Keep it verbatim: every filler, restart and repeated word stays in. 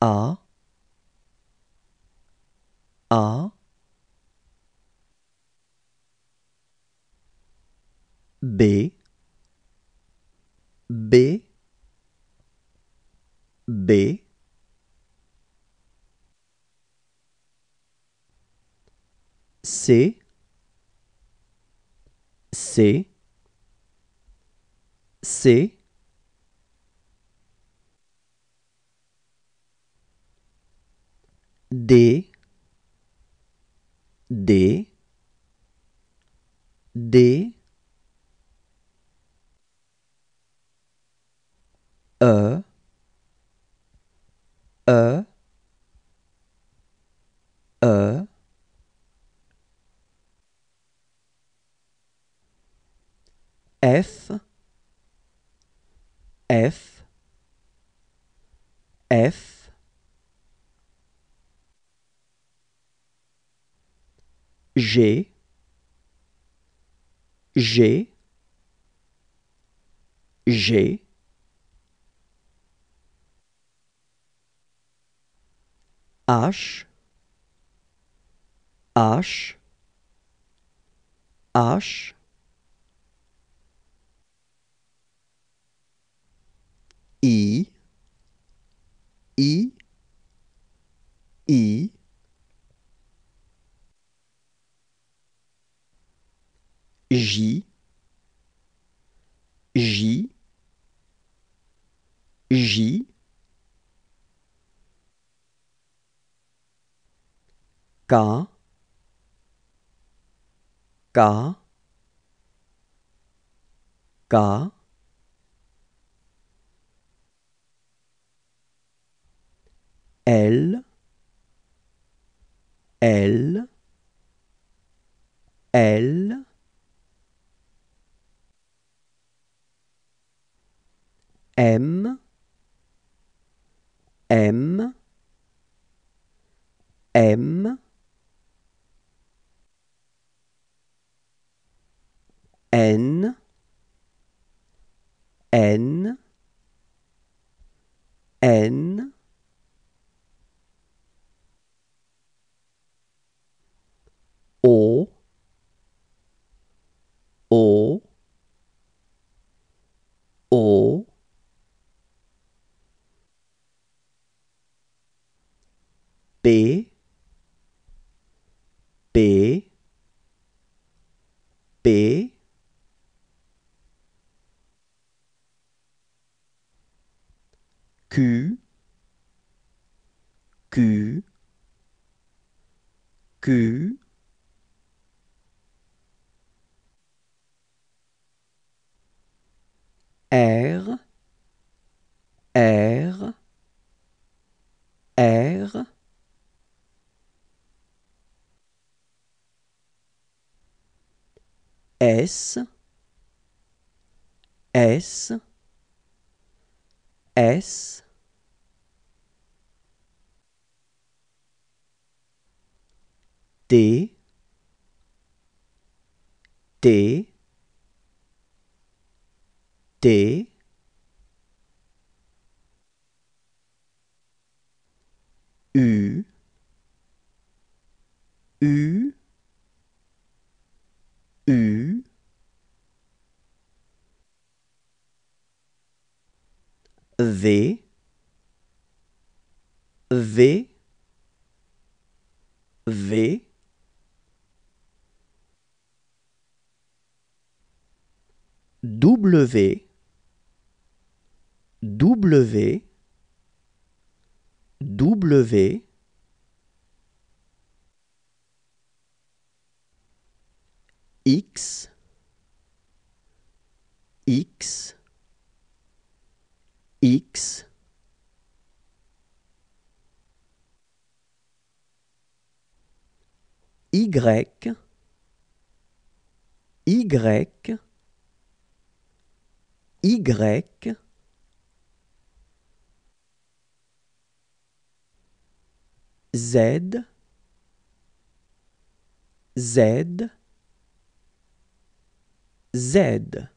A, A, B, B, B, C, C, C, D, D, D, E, E, E, F, F, F, G, G, G, H, H, H, I, I, I, J, J, J, K, K, K, L, L, L, M, M, M, N, N, N, O, O, O, P, P, P, Q, Q, Q, R, R, R, S, S, S, T, T, T, U, U, U, V, V, V, W, W, W, X, X, X, Y, Y, Y, Z, Z, Z.